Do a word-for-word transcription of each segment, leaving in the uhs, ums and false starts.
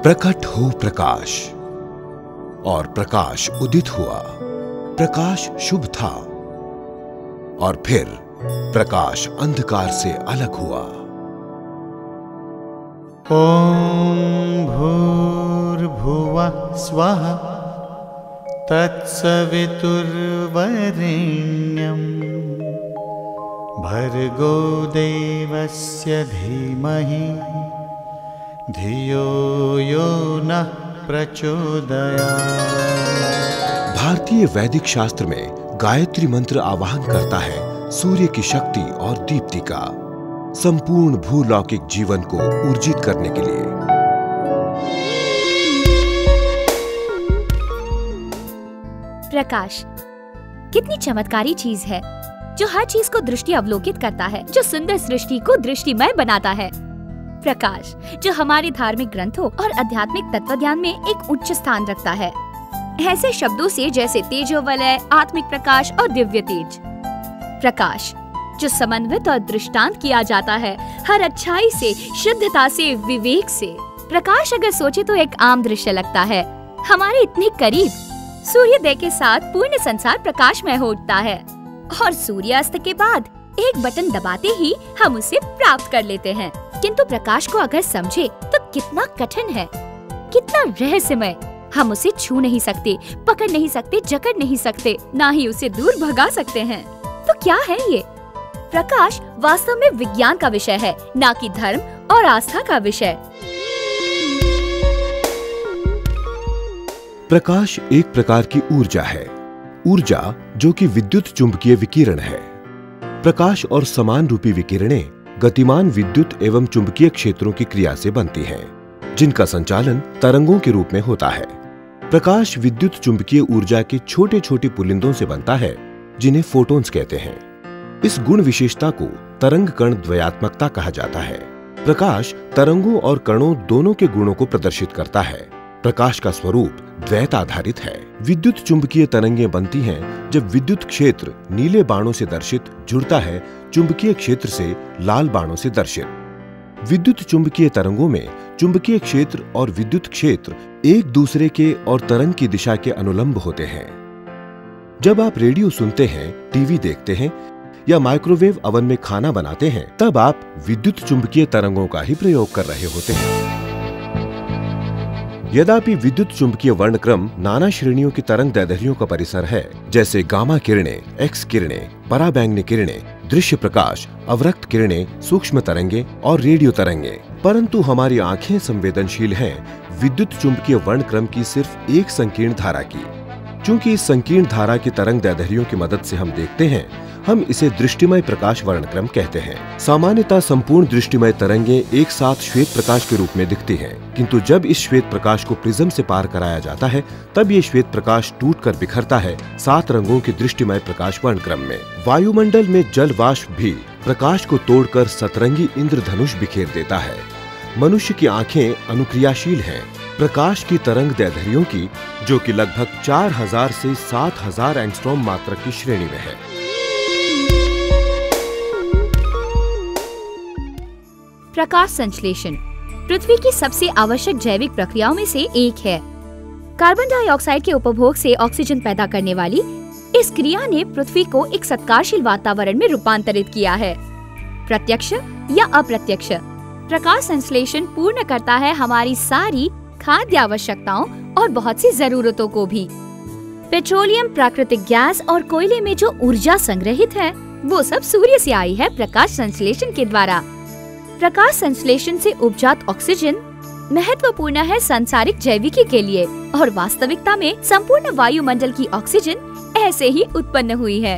प्रकट हो प्रकाश, और प्रकाश उदित हुआ। प्रकाश शुभ था, और फिर प्रकाश अंधकार से अलग हुआ। ओम भूर्भुवः स्वः तत्सवितुर्वरेण्यं भर्गो देवस्य धीमहि धियो यो नः प्रचोदयात्। भारतीय वैदिक शास्त्र में गायत्री मंत्र आवाहन करता है सूर्य की शक्ति और दीप्ति का, संपूर्ण भूलौकिक जीवन को ऊर्जित करने के लिए। प्रकाश कितनी चमत्कारी चीज है, जो हर चीज को दृष्टि अवलोकित करता है, जो सुंदर सृष्टि को दृष्टिमय बनाता है। प्रकाश जो हमारे धार्मिक ग्रंथों और आध्यात्मिक तत्व ज्ञान में एक उच्च स्थान रखता है, ऐसे शब्दों से जैसे तेजोवलय, आत्मिक प्रकाश और दिव्य तेज। प्रकाश जो समन्वित और दृष्टांत किया जाता है हर अच्छाई से, शुद्धता से, विवेक से। प्रकाश अगर सोचे तो एक आम दृश्य लगता है, हमारे इतने करीब। सूर्योदय के साथ पूर्ण संसार प्रकाशमय हो उठता है, और सूर्यास्त के बाद एक बटन दबाते ही हम उसे प्राप्त कर लेते हैं। किंतु प्रकाश को अगर समझे तो कितना कठिन है, कितना रहस्यमय। हम उसे छू नहीं सकते, पकड़ नहीं सकते, जकड़ नहीं सकते, ना ही उसे दूर भगा सकते हैं। तो क्या है ये? प्रकाश वास्तव में विज्ञान का विषय है, ना कि धर्म और आस्था का विषय। प्रकाश एक प्रकार की ऊर्जा है, ऊर्जा जो कि विद्युत चुंबकीय विकिरण है। प्रकाश और समान रूपी विकिरणें गतिमान विद्युत एवं चुंबकीय क्षेत्रों की क्रिया से बनती हैं, जिनका संचालन तरंगों के रूप में होता है। प्रकाश विद्युत चुंबकीय ऊर्जा के छोटे छोटे पुलिंदों से बनता है, जिन्हें फोटॉन्स कहते हैं। इस गुण विशेषता को तरंग कण द्वयात्मकता कहा जाता है। प्रकाश तरंगों और कणों दोनों के गुणों को प्रदर्शित करता है। प्रकाश का स्वरूप द्वैत आधारित है। विद्युत चुंबकीय तरंगें बनती हैं जब विद्युत क्षेत्र नीले बाणों से दर्शित जुड़ता है चुंबकीय क्षेत्र से लाल बाणों से दर्शित। विद्युत चुंबकीय तरंगों में चुंबकीय क्षेत्र और विद्युत क्षेत्र एक दूसरे के और तरंग की दिशा के अनुलंब होते हैं। जब आप रेडियो सुनते हैं, टीवी देखते हैं या माइक्रोवेव ओवन में खाना बनाते हैं, तब आप विद्युत चुंबकीय तरंगों का ही प्रयोग कर रहे होते हैं। यद्यपि विद्युत चुंबकीय वर्णक्रम नाना श्रेणियों की तरंग दैर्ध्यों का परिसर है, जैसे गामा किरणें, एक्स किरणें, पराबैंगनी किरणें, दृश्य प्रकाश, अवरक्त किरणें, सूक्ष्म तरंगे और रेडियो तरंगे, परंतु हमारी आंखें संवेदनशील हैं विद्युत चुंबकीय वर्णक्रम की सिर्फ एक संकीर्ण धारा की। चूंकि इस संकीर्ण धारा की तरंग दैर्ध्यों की मदद से हम देखते हैं, हम इसे दृष्टिमय प्रकाश वर्णक्रम कहते हैं। सामान्यतः संपूर्ण दृष्टिमय तरंगें एक साथ श्वेत प्रकाश के रूप में दिखती हैं, किंतु जब इस श्वेत प्रकाश को प्रिज्म से पार कराया जाता है, तब ये श्वेत प्रकाश टूटकर बिखरता है सात रंगों के दृष्टिमय प्रकाश वर्णक्रम में। वायुमंडल में जल वाष्प भी प्रकाश को तोड़कर सतरंगी इंद्रधनुष बिखेर देता है। मनुष्य की आंखें अनुक्रियाशील हैं प्रकाश की तरंग दैर्ध्यों की, जो कि लगभग चार हजार से सात हजार एंगस्ट्रॉम मात्रक की श्रेणी में है। प्रकाश संश्लेषण पृथ्वी की सबसे आवश्यक जैविक प्रक्रियाओं में से एक है। कार्बन डाइऑक्साइड के उपभोग से ऑक्सीजन पैदा करने वाली इस क्रिया ने पृथ्वी को एक सत्कारशील वातावरण में रूपांतरित किया है। प्रत्यक्ष या अप्रत्यक्ष, प्रकाश संश्लेषण पूर्ण करता है हमारी सारी खाद्य आवश्यकताओं और बहुत सी जरूरतों को भी। पेट्रोलियम, प्राकृतिक गैस और कोयले में जो ऊर्जा संग्रहित है, वो सब सूर्य से आई है प्रकाश संश्लेषण के द्वारा। प्रकाश संश्लेषण से उपजात ऑक्सीजन महत्वपूर्ण है सांसारिक जैविकी के लिए, और वास्तविकता में संपूर्ण वायुमंडल की ऑक्सीजन ऐसे ही उत्पन्न हुई है।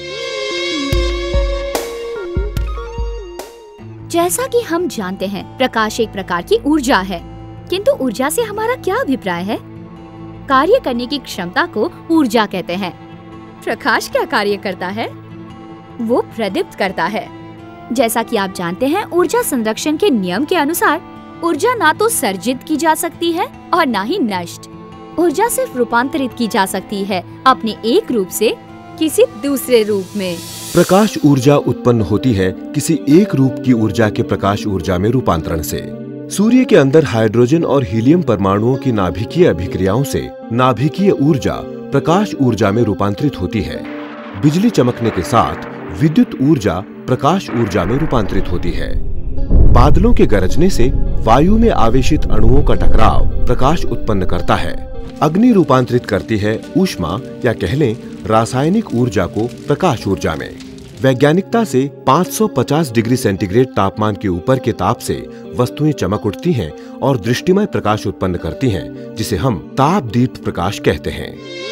जैसा कि हम जानते हैं, प्रकाश एक प्रकार की ऊर्जा है, किंतु ऊर्जा से हमारा क्या अभिप्राय है? कार्य करने की क्षमता को ऊर्जा कहते हैं। प्रकाश क्या कार्य करता है? वो प्रदीप्त करता है। जैसा कि आप जानते हैं, ऊर्जा संरक्षण के नियम के अनुसार ऊर्जा ना तो सर्जित की जा सकती है और ना ही नष्ट। ऊर्जा सिर्फ रूपांतरित की जा सकती है अपने एक रूप से किसी दूसरे रूप में। प्रकाश ऊर्जा उत्पन्न होती है किसी एक रूप की ऊर्जा के प्रकाश ऊर्जा में रूपांतरण से। सूर्य के अंदर हाइड्रोजन और हीलियम परमाणुओं की नाभिकीय अभिक्रियाओं से नाभिकीय ऊर्जा प्रकाश ऊर्जा में रूपांतरित होती है। बिजली चमकने के साथ विद्युत ऊर्जा प्रकाश ऊर्जा में रूपांतरित होती है। बादलों के गरजने से वायु में आवेशित अणुओं का टकराव प्रकाश उत्पन्न करता है। अग्नि रूपांतरित करती है ऊष्मा या कह लें रासायनिक ऊर्जा को प्रकाश ऊर्जा में। वैज्ञानिकता से पाँच सौ पचास डिग्री सेंटीग्रेड तापमान के ऊपर के ताप से वस्तुएं चमक उठती हैं और दृष्टिमय प्रकाश उत्पन्न करती हैं, जिसे हम ताप दीप्त प्रकाश कहते हैं।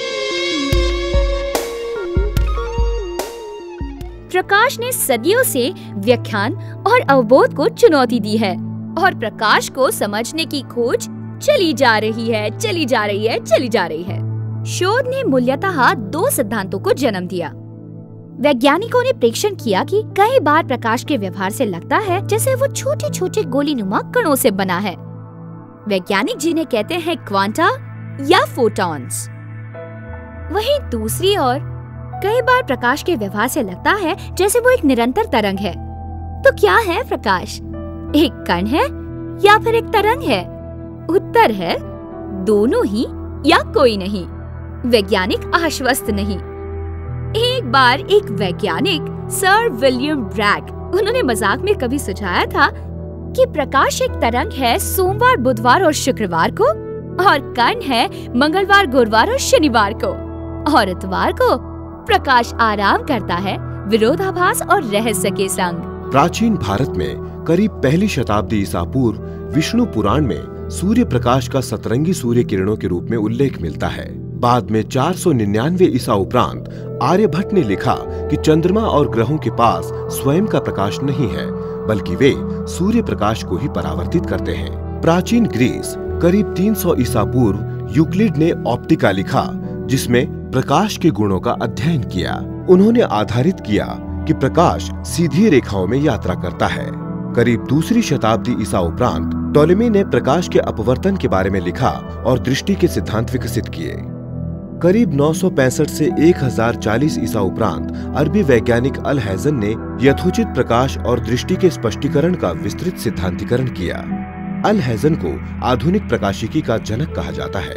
प्रकाश ने सदियों से व्याख्यान और अवबोध को चुनौती दी है और प्रकाश को समझने की खोज चली जा रही है, चली जा रही है, चली जा रही है। शोध ने मूलतः दो सिद्धांतों को जन्म दिया। वैज्ञानिकों ने प्रेक्षण किया कि कई बार प्रकाश के व्यवहार से लगता है जैसे वो छोटे छोटे गोलीनुमा कणों से बना है। वैज्ञानिक जिन्हें कहते हैं क्वांटा या फोटॉन्स। वहीं दूसरी ओर कई बार प्रकाश के व्यवहार से लगता है जैसे वो एक निरंतर तरंग है। तो क्या है प्रकाश? एक कण है या फिर एक तरंग है? उत्तर है दोनों ही या कोई नहीं। वैज्ञानिक आश्वस्त नहीं। एक बार एक वैज्ञानिक सर विलियम ब्रैग, उन्होंने मजाक में कभी सुझाया था कि प्रकाश एक तरंग है सोमवार, बुधवार और शुक्रवार को, और कण है मंगलवार, गुरुवार और शनिवार को, और इतवार को प्रकाश आराम करता है विरोधाभास और रहस्य के संग। प्राचीन भारत में करीब पहली शताब्दी ईसा पूर्व विष्णु पुराण में सूर्य प्रकाश का सतरंगी सूर्य किरणों के रूप में उल्लेख मिलता है। बाद में चार सौ निन्यानवे ईसा उपरांत आर्यभट्ट ने लिखा कि चंद्रमा और ग्रहों के पास स्वयं का प्रकाश नहीं है, बल्कि वे सूर्य प्रकाश को ही परावर्तित करते हैं। प्राचीन ग्रीस करीब तीन सौ ईसा पूर्व यूक्लिड ने ऑप्टिका लिखा, जिसमें प्रकाश के गुणों का अध्ययन किया। उन्होंने आधारित किया कि प्रकाश सीधी रेखाओं में यात्रा करता है। करीब दूसरी शताब्दी ईसा उपरांत टोलेमी ने प्रकाश के अपवर्तन के बारे में लिखा और दृष्टि के सिद्धांत विकसित किए। करीब नौ सौ पैंसठ से एक हजार चालीस ईसा उपरांत अरबी वैज्ञानिक अल-हैज़न ने यथोचित प्रकाश और दृष्टि के स्पष्टीकरण का विस्तृत सिद्धांतीकरण किया। अल-हैज़न को आधुनिक प्रकाशिकी का जनक कहा जाता है।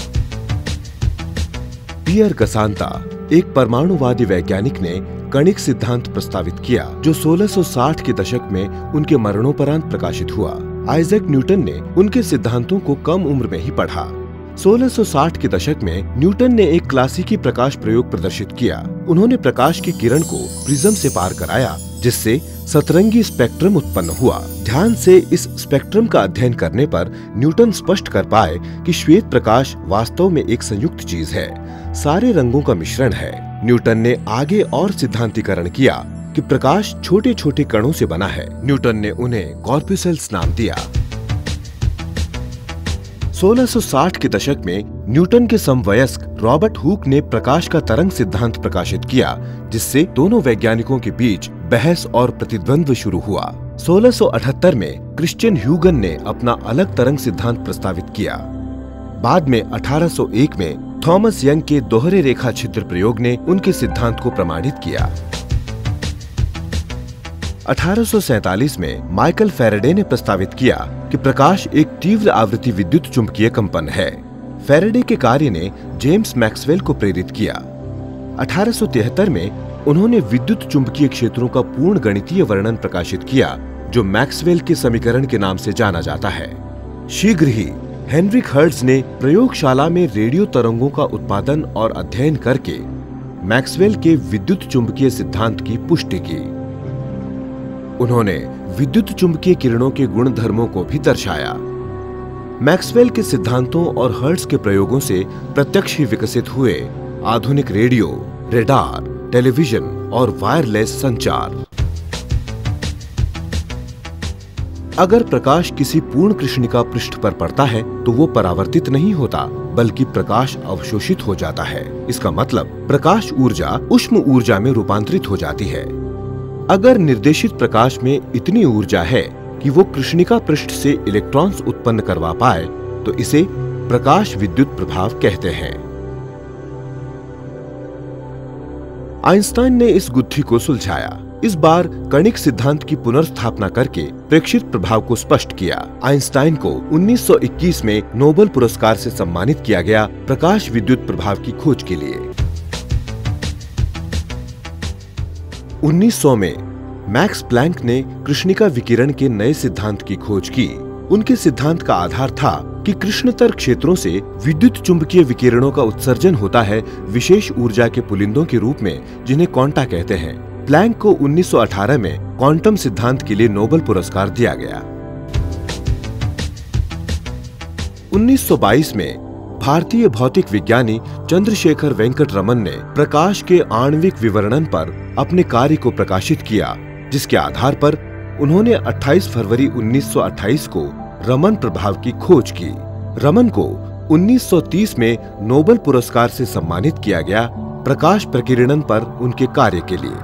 पियर गसांता, एक परमाणुवादी वैज्ञानिक ने कणिक सिद्धांत प्रस्तावित किया, जो सोलह सौ साठ के दशक में उनके मरणोपरांत प्रकाशित हुआ। आइजैक न्यूटन ने उनके सिद्धांतों को कम उम्र में ही पढ़ा। सोलह सौ साठ के दशक में न्यूटन ने एक क्लासिकी प्रकाश प्रयोग प्रदर्शित किया। उन्होंने प्रकाश की किरण को प्रिज्म से पार कराया, जिससे सतरंगी स्पेक्ट्रम उत्पन्न हुआ। ध्यान से इस स्पेक्ट्रम का अध्ययन करने पर न्यूटन स्पष्ट कर पाए कि श्वेत प्रकाश वास्तव में एक संयुक्त चीज है, सारे रंगों का मिश्रण है। न्यूटन ने आगे और सिद्धांतीकरण किया कि प्रकाश छोटे छोटे कणों से बना है। न्यूटन ने उन्हें कॉर्पुसेल्स नाम दिया। सोलह सौ साठ के दशक में न्यूटन के समवयस्क रॉबर्ट हुक ने प्रकाश का तरंग सिद्धांत प्रकाशित किया, जिससे दोनों वैज्ञानिकों के बीच बहस और प्रतिद्वंद्व शुरू हुआ। सोलह सौ अठहत्तर में क्रिश्चियन ह्यूगन ने अपना अलग तरंग सिद्धांत प्रस्तावित किया। बाद में अठारह सौ एक में थॉमस यंग के दोहरे रेखा छिद्र प्रयोग ने उनके सिद्धांत को प्रमाणित किया। अठारह सौ सैंतालीस में माइकल फैराडे ने प्रस्तावित किया कि प्रकाश एक तीव्र आवृत्ति विद्युत चुंबकीय कंपन है। फैराडे के कार्य ने जेम्स मैक्सवेल को प्रेरित किया। अठारह सौ तिहत्तर में उन्होंने विद्युत चुंबकीय क्षेत्रों का पूर्ण गणितीय वर्णन प्रकाशित किया, जो मैक्सवेल के समीकरण के नाम से जाना जाता है। शीघ्र ही हेनरिक हर्ट्ज ने प्रयोगशाला में रेडियो तरंगों का उत्पादन और अध्ययन करके मैक्सवेल के विद्युत चुंबकीय सिद्धांत की पुष्टि की। उन्होंने विद्युत चुंबकीय किरणों के गुणधर्मों को भी दर्शाया। मैक्सवेल के सिद्धांतों और हर्ट्ज के प्रयोगों से प्रत्यक्ष ही विकसित हुए आधुनिक रेडियो, रेडार, टेलीविजन और वायरलेस संचार। अगर प्रकाश किसी पूर्ण कृष्णिका पृष्ठ पर पड़ता है तो वो परावर्तित नहीं होता, बल्कि प्रकाश अवशोषित हो जाता है। इसका मतलब प्रकाश ऊर्जा उष्म ऊर्जा में रूपांतरित हो जाती है। अगर निर्देशित प्रकाश में इतनी ऊर्जा है कि वो कृष्णिका पृष्ठ से इलेक्ट्रॉन्स उत्पन्न करवा पाए, तो इसे प्रकाश विद्युत प्रभाव कहते हैं। आइंस्टाइन ने इस गुत्थी को सुलझाया। इस बार कणिक सिद्धांत की पुनर्स्थापना करके प्रेक्षित प्रभाव को स्पष्ट किया। आइंस्टाइन को उन्नीस सौ इक्कीस में नोबेल पुरस्कार से सम्मानित किया गया प्रकाश विद्युत प्रभाव की खोज के लिए। उन्नीस सौ में मैक्स प्लैंक ने कृष्णिका विकिरण के नए सिद्धांत की खोज की। उनके सिद्धांत का आधार था कि कृष्णतर क्षेत्रों से विद्युत चुंबकीय विकिरणों का उत्सर्जन होता है विशेष ऊर्जा के पुलिंदों के रूप में, जिन्हें क्वांटा कहते हैं। प्लैंक को उन्नीस सौ अठारह में क्वांटम सिद्धांत के लिए नोबेल पुरस्कार दिया गया। उन्नीस सौ बाईस में भारतीय भौतिक विज्ञानी चंद्रशेखर वेंकट रमन ने प्रकाश के आणविक विवरणन पर अपने कार्य को प्रकाशित किया, जिसके आधार पर उन्होंने अट्ठाईस फरवरी उन्नीस सौ अट्ठाईस को रमन प्रभाव की खोज की। रमन को उन्नीस सौ तीस में नोबेल पुरस्कार से सम्मानित किया गया प्रकाश प्रकीर्णन पर उनके कार्य के लिए।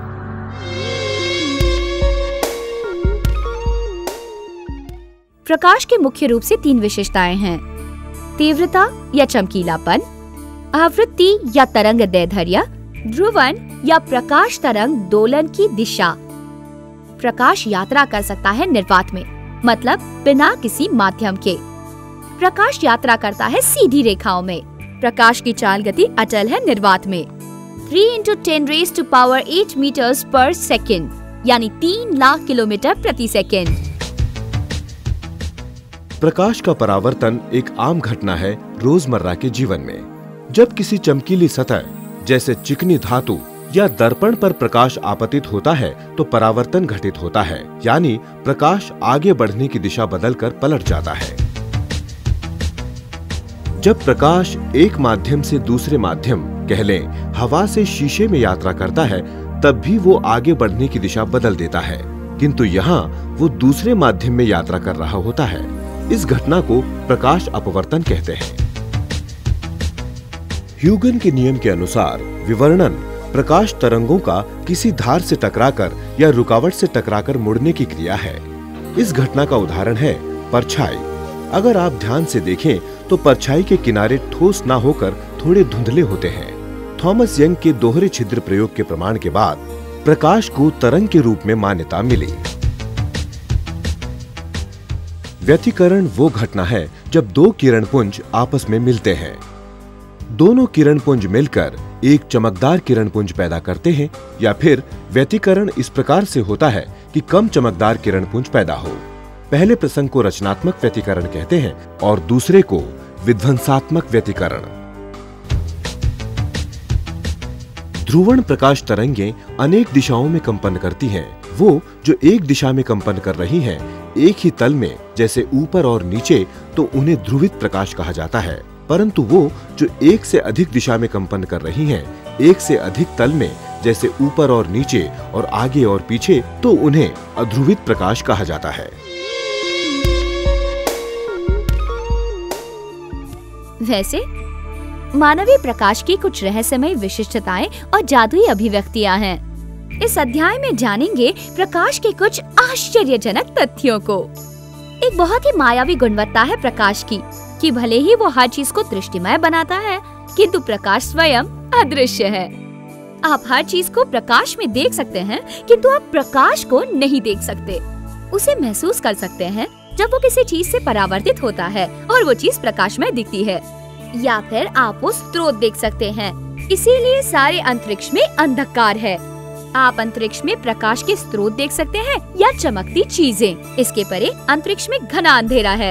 प्रकाश के मुख्य रूप से तीन विशेषताएं हैं: तीव्रता या चमकीलापन, आवृत्ति या तरंग दैर्ध्य, ध्रुवन या प्रकाश तरंग दोलन की दिशा। प्रकाश यात्रा कर सकता है निर्वात में, मतलब बिना किसी माध्यम के। प्रकाश यात्रा करता है सीधी रेखाओं में। प्रकाश की चाल गति अचल है निर्वात में। Three into ten raise to power eight metres per second, यानी तीन लाख किलोमीटर प्रति सेकेंड। प्रकाश का परावर्तन एक आम घटना है रोजमर्रा के जीवन में। जब किसी चमकीली सतह जैसे चिकनी धातु या दर्पण पर प्रकाश आपतित होता है तो परावर्तन घटित होता है, यानी प्रकाश आगे बढ़ने की दिशा बदलकर पलट जाता है। जब प्रकाश एक माध्यम से दूसरे माध्यम, कह लें हवा से शीशे में यात्रा करता है, तब भी वो आगे बढ़ने की दिशा बदल देता है, किंतु यहाँ वो दूसरे माध्यम में यात्रा कर रहा होता है। इस घटना को प्रकाश अपवर्तन कहते हैं। ह्यूगन के नियम के अनुसार विवर्णन प्रकाश तरंगों का किसी धार से टकराकर या रुकावट से टकराकर मुड़ने की क्रिया है। इस घटना का उदाहरण है परछाई। अगर आप ध्यान से देखें तो परछाई के किनारे ठोस ना होकर थोड़े धुंधले होते हैं। थॉमस यंग के दोहरे छिद्र प्रयोग के प्रमाण के बाद प्रकाश को तरंग के रूप में मान्यता मिली। व्यतिकरण वो घटना है जब दो किरणपुंज आपस में मिलते हैं। दोनों किरणपुंज मिलकर एक चमकदार किरणपुंज पैदा करते हैं, या फिर व्यतिकरण इस प्रकार से होता है कि कम चमकदार किरणपुंज पैदा हो। पहले प्रसंग को रचनात्मक व्यतिकरण कहते हैं और दूसरे को विध्वंसात्मक व्यतिकरण। ध्रुवण प्रकाश तरंगें अनेक दिशाओं में कंपन करती हैं। वो जो एक दिशा में कंपन कर रही हैं, एक ही तल में, जैसे ऊपर और नीचे, तो उन्हें ध्रुवित प्रकाश कहा जाता है। परंतु वो जो एक से अधिक दिशा में कंपन कर रही हैं, एक से अधिक तल में, जैसे ऊपर और नीचे और आगे और पीछे, तो उन्हें अध्रुवित प्रकाश कहा जाता है। वैसे मानवीय प्रकाश की कुछ रहस्यमय विशिष्टताएं और जादुई अभिव्यक्तियां हैं। इस अध्याय में जानेंगे प्रकाश के कुछ आश्चर्यजनक तथ्यों को। एक बहुत ही मायावी गुणवत्ता है प्रकाश की, कि भले ही वो हर चीज को दृष्टिमय बनाता है, किंतु प्रकाश स्वयं अदृश्य है। आप हर चीज को प्रकाश में देख सकते हैं, किंतु आप प्रकाश को नहीं देख सकते। उसे महसूस कर सकते हैं जब वो किसी चीज से परावर्तित होता है और वो चीज प्रकाश में दिखती है, या फिर आप वो स्रोत देख सकते हैं। इसीलिए सारे अंतरिक्ष में अंधकार है। आप अंतरिक्ष में प्रकाश के स्रोत देख सकते हैं या चमकती चीजें। इसके परे अंतरिक्ष में घना अंधेरा है।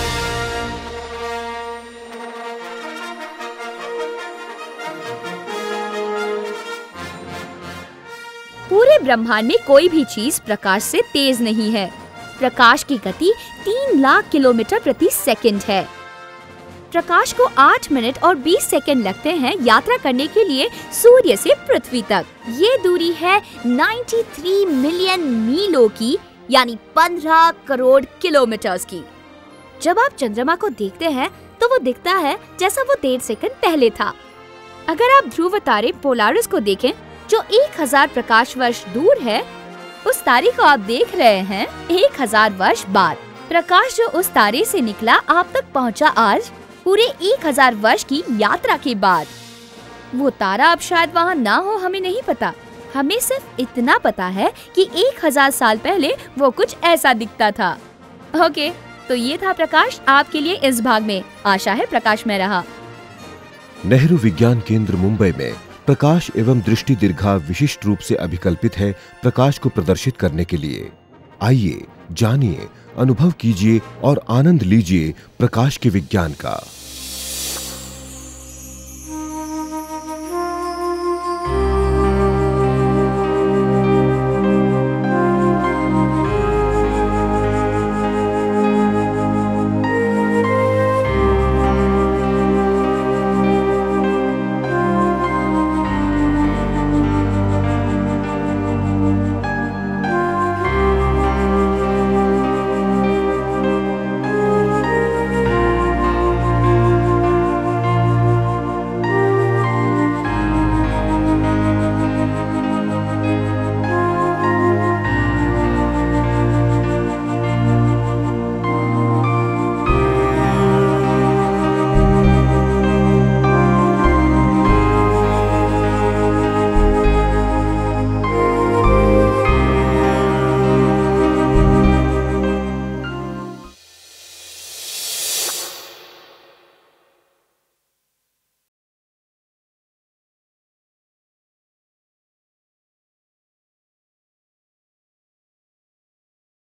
पूरे ब्रह्मांड में कोई भी चीज प्रकाश से तेज नहीं है। प्रकाश की गति तीन लाख किलोमीटर प्रति सेकंड है। प्रकाश को आठ मिनट और बीस सेकंड लगते हैं यात्रा करने के लिए सूर्य से पृथ्वी तक। ये दूरी है तिरानवे मिलियन मीलों की, यानी पंद्रह करोड़ किलोमीटर की। जब आप चंद्रमा को देखते हैं तो वो दिखता है जैसा वो डेढ़ सेकंड पहले था। अगर आप ध्रुव तारे पोलारिस को देखें, जो एक हजार प्रकाश वर्ष दूर है, उस तारे को आप देख रहे हैं एक हजार वर्ष बाद। प्रकाश जो उस तारे से निकला आप तक पहुंचा आज पूरे एक हजार वर्ष की यात्रा के बाद। वो तारा अब शायद वहाँ ना हो, हमें नहीं पता, हमें सिर्फ इतना पता है कि एक हजार साल पहले वो कुछ ऐसा दिखता था। ओके, तो ये था प्रकाश आपके लिए इस भाग में। आशा है प्रकाश में रहा। नेहरू विज्ञान केंद्र मुंबई में प्रकाश एवं दृष्टि दीर्घा विशिष्ट रूप से अभिकल्पित है प्रकाश को प्रदर्शित करने के लिए। आइए, जानिए, अनुभव कीजिए और आनंद लीजिए प्रकाश के विज्ञान का।